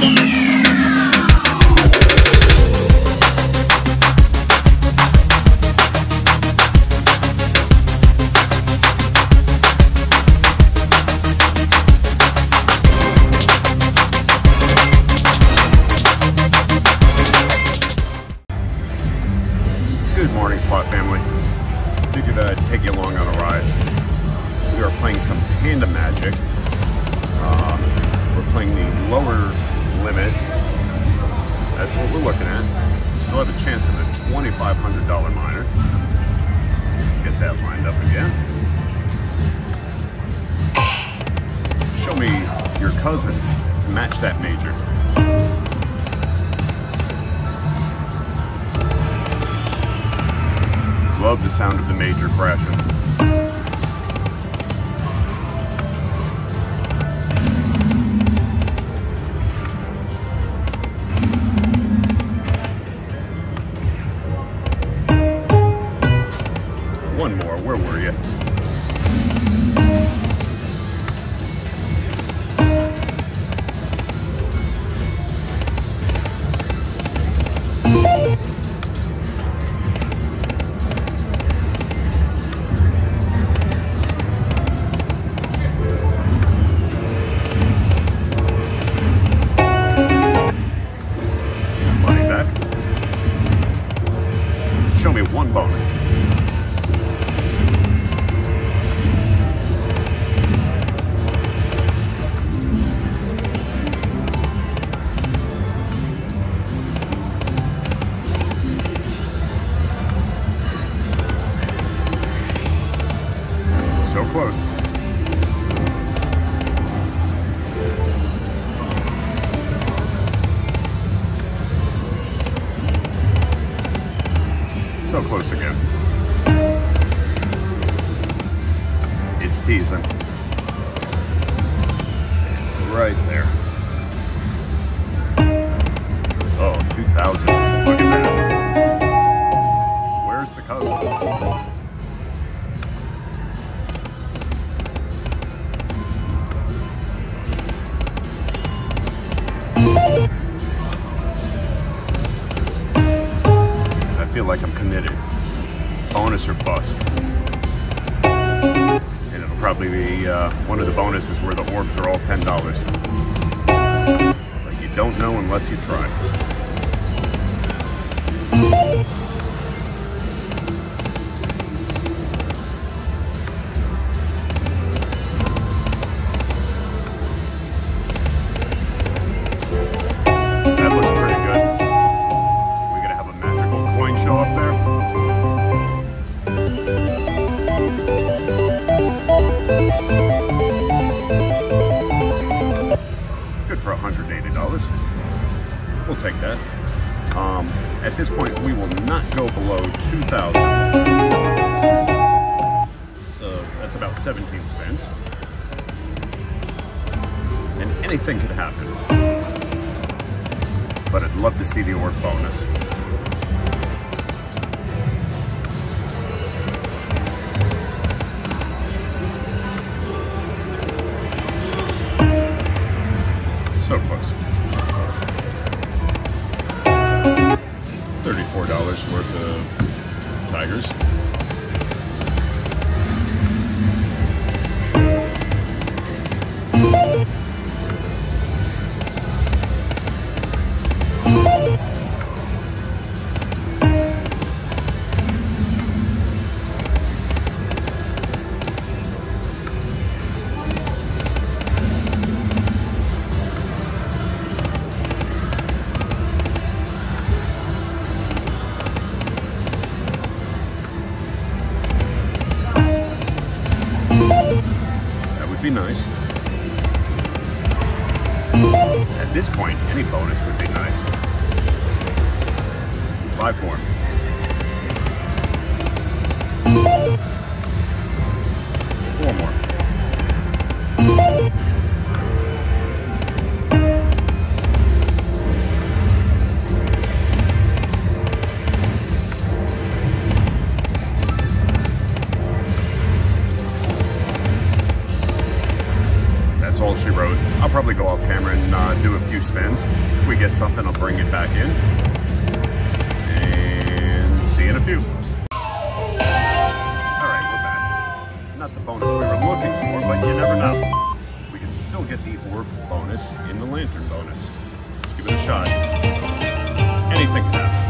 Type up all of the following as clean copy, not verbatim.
Good morning, slot family. Figured I'd take you along on a ride. We are playing some Panda Magic. We're playing the lower limit. That's what we're looking at. Still have a chance of a $2,500 miner. Let's get that lined up again. Show me your cousins to match that major. Love the sound of the major crashing. One more, where were you? Show me one bonus. So close. So close again. It's teasing. Right there. Oh, 2,000. Look at that. Where's the cousins? I feel like I'm committed. Bonus or bust. And it'll probably be one of the bonuses where the orbs are all $10. But you don't know unless you try. That looks pretty good. We're gonna have a magical coin show up there. Good for $180. We'll take that. At this point, we will not go below 2,000. So that's about 17 spins. And anything could happen. But I'd love to see the orb bonus. So close. $34 worth of tigers. Be nice. At this point, any bonus would be nice. 5 more. 4 more. That's all she wrote. I'll probably go off camera and do a few spins. If we get something, I'll bring it back in. And see you in a few. Alright, we're back. Not the bonus we were looking for, but you never know. We can still get the orb bonus in the lantern bonus. Let's give it a shot. Anything can happen.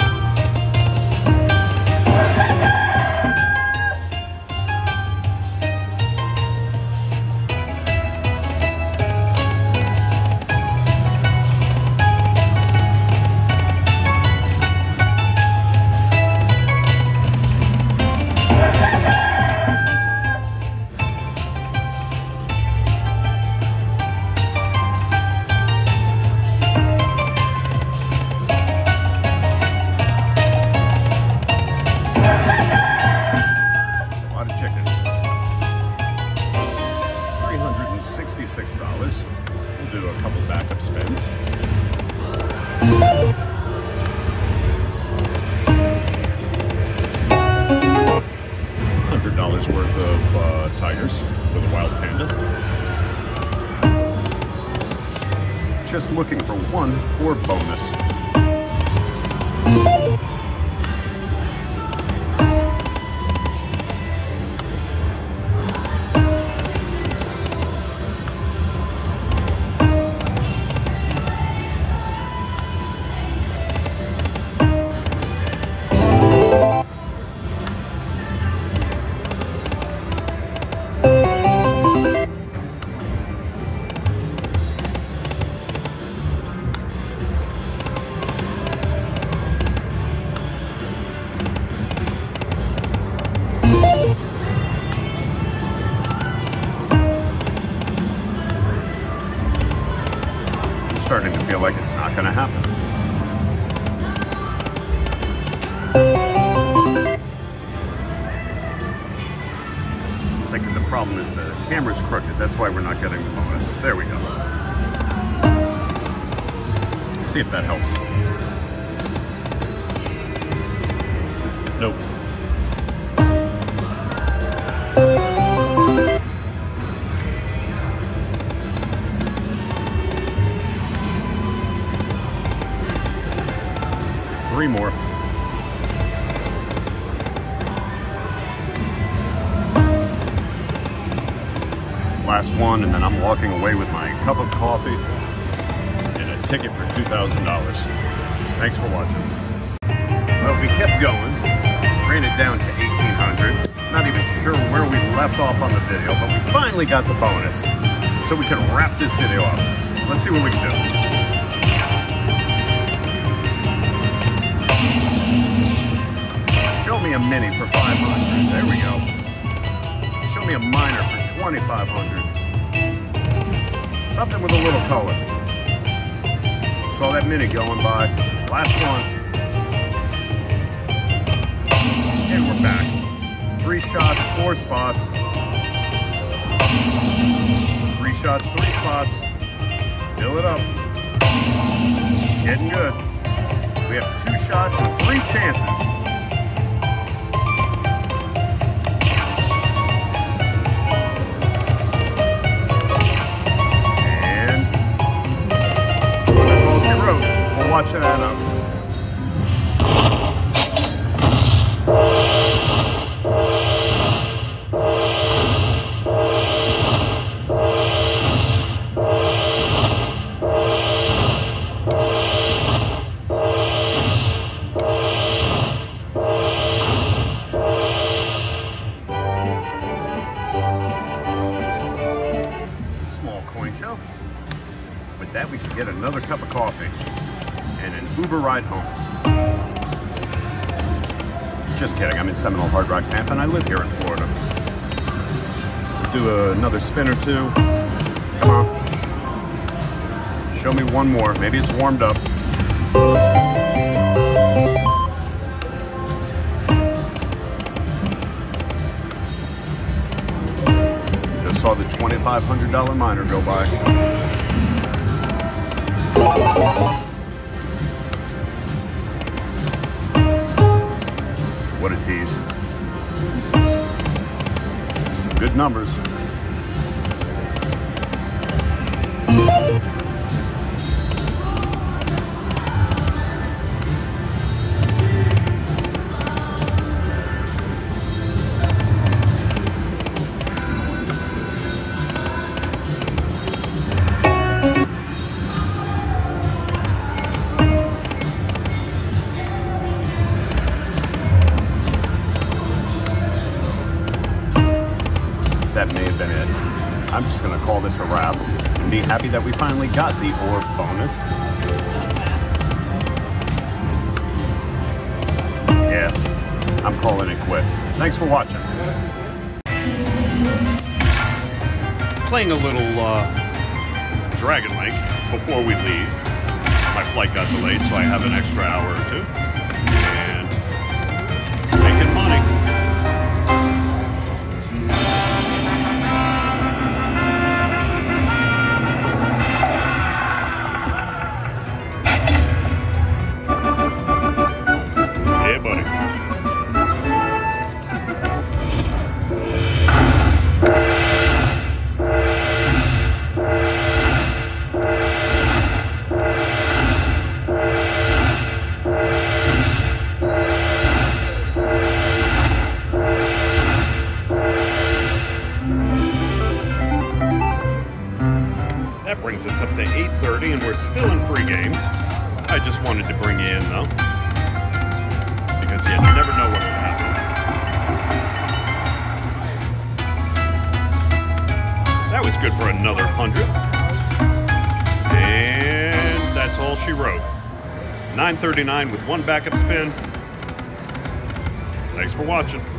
$66. We'll do a couple backup spins. $100 worth of tigers for the wild panda. Just looking for one orb bonus. Starting to feel like it's not going to happen. I'm thinking the problem is the camera's crooked. That's why we're not getting the bonus. There we go. See if that helps. Nope. Three more. Last one, and then I'm walking away with my cup of coffee and a ticket for $2,000. Thanks for watching. Well, we kept going, ran it down to 1,800. Not even sure where we left off on the video, but we finally got the bonus. So we can wrap this video up. Let's see what we can do. Show me a mini for 500. There we go. Show me a minor for 2,500. Something with a little color. Saw that mini going by. Last one. And we're back. 3 shots, 4 spots. 3 shots, 3 spots. Fill it up. Getting good. We have 2 shots and 3 chances. Watch that up. Small coin show. With that, we can get another cup of coffee and an Uber ride home. Just kidding, I'm in Seminole Hard Rock Camp and I live here in Florida. Do another spin or two. Come on. Show me one more, maybe it's warmed up. Just saw the $2,500 minor go by. What a tease. Some good numbers. this a wrap and be happy that we finally got the orb bonus. Yeah, I'm calling it quits. Thanks for watching. Playing a little Dragon Link before we leave. My flight got delayed, so I have an extra hour or two. And making money. Yeah, buddy. That brings us up to 8:30 and we're still in free games. I just wanted to bring you in though, because you never know what will happen. That was good for another 100. And that's all she wrote. 939 with one backup spin. Thanks for watching.